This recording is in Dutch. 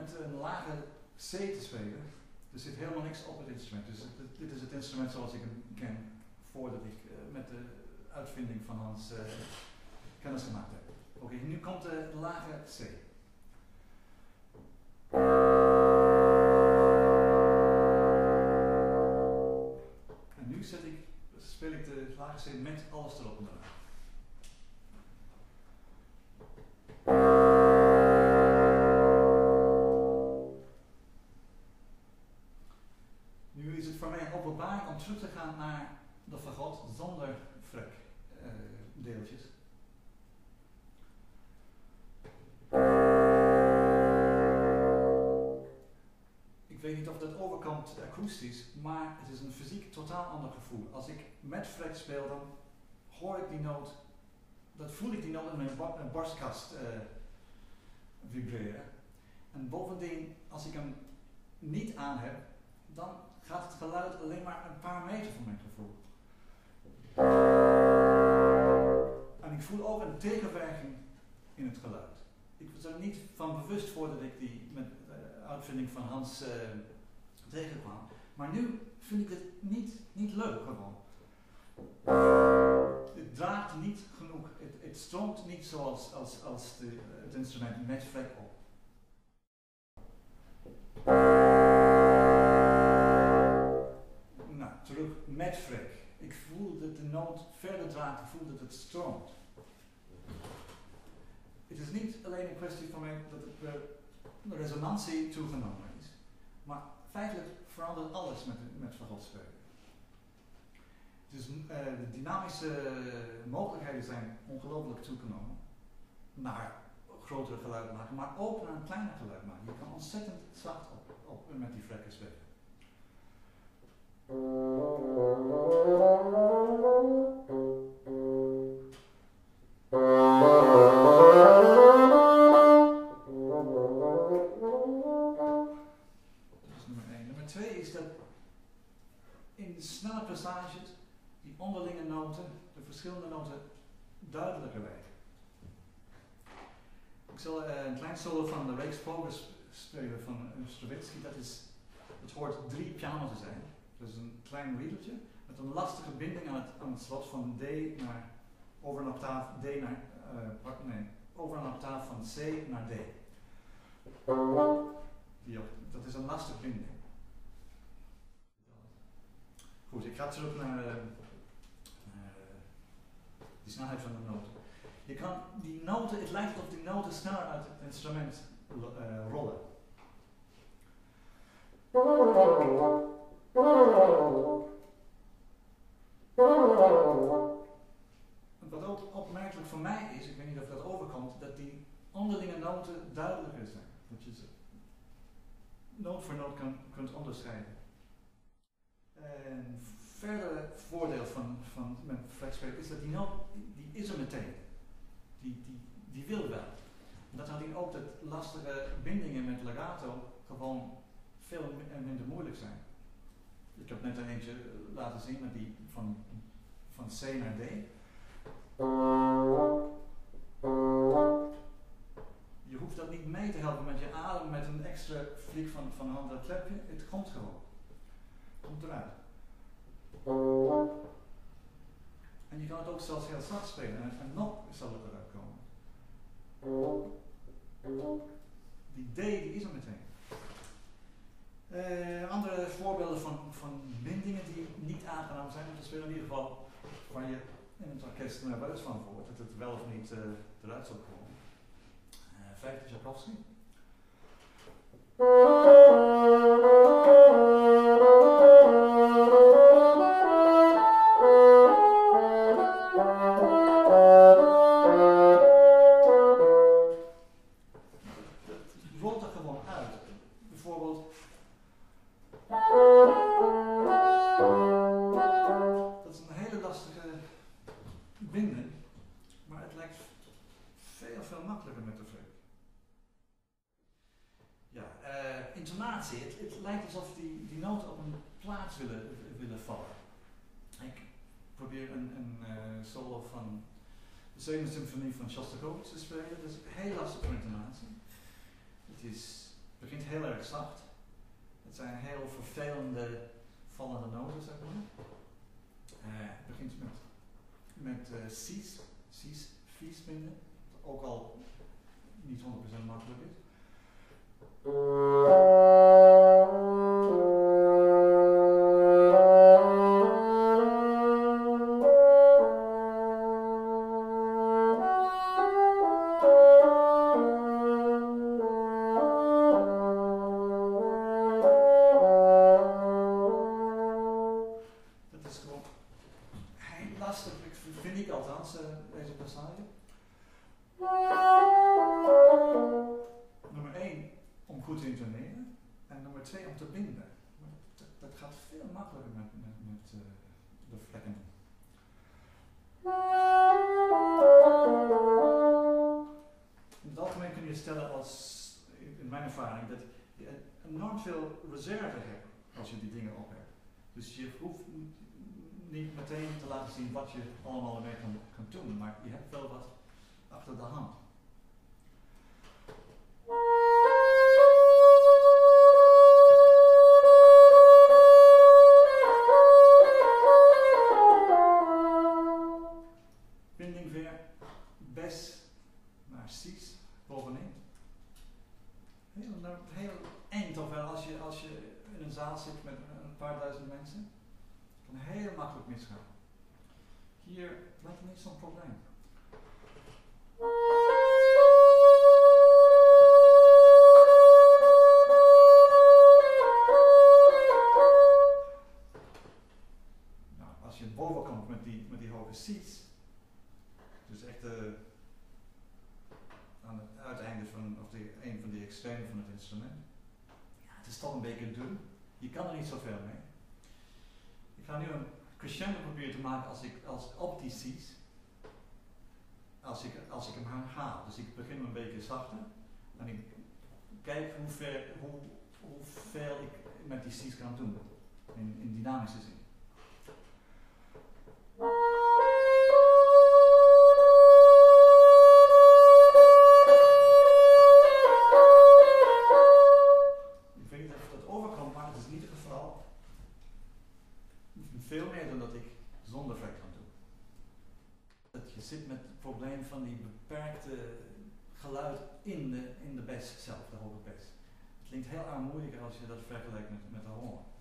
met een lage C te spelen. Er zit helemaal niks op het instrument. Dus dit is het instrument zoals ik hem ken voordat ik met de uitvinding van Hans kennis gemaakt heb. Oké, nu komt de lage C. En nu speel ik de lage C met alles erop en eraan. Nu is het voor mij een openbaring om terug te gaan naar de fagot zonder deeltjes. Ik weet niet of dat overkomt akoestisch, maar het is een fysiek totaal ander gevoel. Als ik met frek speel, dan hoor ik die noot, voel ik die noot in mijn borstkast vibreren. En bovendien, als ik hem niet aan heb, dan gaat het geluid alleen maar een paar meter van mijn gevoel. En ik voel ook een tegenwerking in het geluid. Ik was er niet van bewust voordat ik die met de uitvinding van Hans tegenkwam. Maar nu vind ik het niet leuk gewoon. Het draagt niet genoeg. Het stroomt niet zoals het instrument met frek op. Nou, terug met frek. Ik voel dat de noot verder draagt, ik voel dat het stroomt. Het is niet alleen een kwestie van mij dat de resonantie toegenomen is, maar feitelijk verandert alles met fagotsspelen. Dus de dynamische mogelijkheden zijn ongelooflijk toegenomen naar grotere geluid maken, maar ook naar een kleiner geluid maken. Je kan ontzettend zacht op met die frekken spelen. Dat is nummer 1. Nummer 2 is dat in de snelle passages die onderlinge noten, de verschillende noten, duidelijker lijken. Ik zal een klein solo van de Reeks Progress spelen van Stravinsky. Het hoort 3 piano te zijn. Dat is een klein riedeltje met een lastige binding aan het slot van D naar over een octaaf over een octaaf van C naar D. Dat is een lastige binding. Goed, ik ga terug naar die snelheid van de noten. Je kan die noten, het lijkt of die noten sneller uit het instrument rollen. Wat ook opmerkelijk voor mij is, ik weet niet of dat overkomt, dat die onderlinge noten duidelijker zijn. Dat je ze noot voor noot kunt onderscheiden. Een verder voordeel van met flexspelen is dat die noot, die is er meteen. Die wil wel. En dat houdt in ook dat lastige bindingen met legato gewoon veel minder moeilijk zijn. Ik heb net een eentje laten zien met die van C naar D. Je hoeft dat niet mee te helpen met je adem, met een extra fliek van een ander klepje. Het komt gewoon. Het komt eruit. En je kan het ook zelfs heel zacht spelen en nog zal het eruit komen. Die D die is er meteen. Andere voorbeelden van bindingen die niet aangenaam zijn om te spelen, in ieder geval waar je in het orkest nerveus van wordt, dat het wel of niet eruit zal komen. Vijfde Tchaikovsky. Het lijkt alsof die noten op een plaats willen vallen. Ik probeer een solo van de 7e symfonie van Shostakovich te spelen. Dat is heel lastig voor intonatie. Het is begint heel erg zacht. Het zijn heel vervelende vallende noten, zeg maar. Het begint met Cs, V's vinden, wat ook al niet 100% makkelijk is. Vind ik althans, deze passage. Nummer 1 om goed te intoneren en nummer 2 om te binden. Dat gaat veel makkelijker met de vlekken. In het algemeen kun je stellen in mijn ervaring, dat je enorm veel reserve hebt als je die dingen op hebt. Dus je hoeft niet meteen te laten zien wat je allemaal ermee kan doen, maar je hebt wel wat achter de hand. Binding weer, bes naar Cs bovenin. Heel eng toch wel als je in een zaal zit met een paar duizend mensen. Kan heel makkelijk misgaan. Hier lijkt het niet zo'n probleem. Nou, als je boven komt met die hoge C's, dus echt aan het uiteinde van, een van die extremen van het instrument, ja, het is toch een beetje dun. Je kan er niet zoveel mee. Ik ga nu een crescendo proberen te maken als op die C's, als ik hem haal. Dus ik begin een beetje zachter en ik kijk hoeveel ik met die C's kan doen in dynamische zin. Ik weet niet of dat overkomt, maar het is in ieder geval veel meer dan dat ik zonder vlek kan doen. Dat je zit met het probleem van die beperkte geluid in de bes zelf, de hoge bes. Het klinkt heel armoediger als je dat vergelijkt met de hoorn.